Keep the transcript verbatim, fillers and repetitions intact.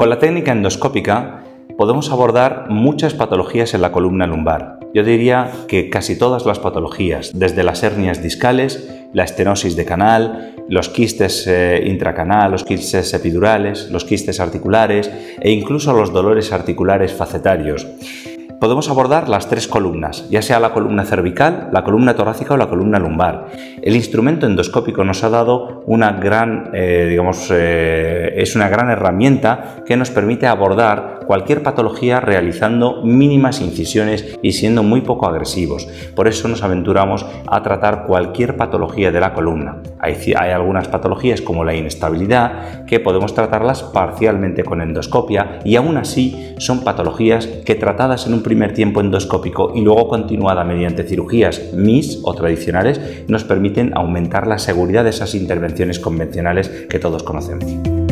Con la técnica endoscópica podemos abordar muchas patologías en la columna lumbar. Yo diría que casi todas las patologías, desde las hernias discales, la estenosis de canal, los quistes eh, intracanal, los quistes epidurales, los quistes articulares e incluso los dolores articulares facetarios. Podemos abordar las tres columnas, ya sea la columna cervical, la columna torácica o la columna lumbar. El instrumento endoscópico nos ha dado una gran, eh, digamos, eh, es una gran herramienta que nos permite abordar cualquier patología realizando mínimas incisiones y siendo muy poco agresivos. Por eso nos aventuramos a tratar cualquier patología de la columna. Hay, hay algunas patologías como la inestabilidad que podemos tratarlas parcialmente con endoscopia y aún así son patologías que tratadas en un primer tiempo endoscópico y luego continuada mediante cirugías M I S o tradicionales nos permiten aumentar la seguridad de esas intervenciones convencionales que todos conocemos.